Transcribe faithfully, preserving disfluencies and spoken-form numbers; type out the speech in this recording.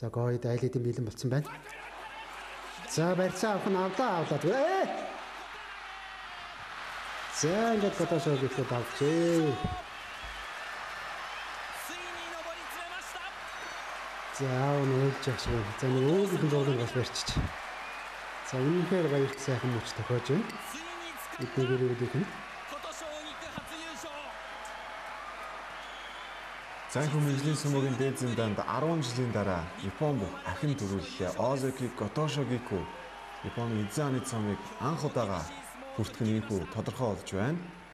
За гойд айлидын бэлэн болцсон байна. За барьцаа авах нь авлаа авлаа. Ээ! За ингээд Котошог ихэд авчээ. За өнөөлж яах шиг. За нэг өөрийнх нь зургийг бас барьчих. За үнэхээр баярт сайхан мөч тохиож байна. Эдгээр үүдийнх нь. Цайху мэргэжлийн сүмөгийн дээд зэмданд арван жилийн дараа Япон бүх ахин төрүүлэлээ Озоки Котошогику Японы эзэн аны цомыг анх удаага хүртэх нь ийхүү тодорхой болж байна.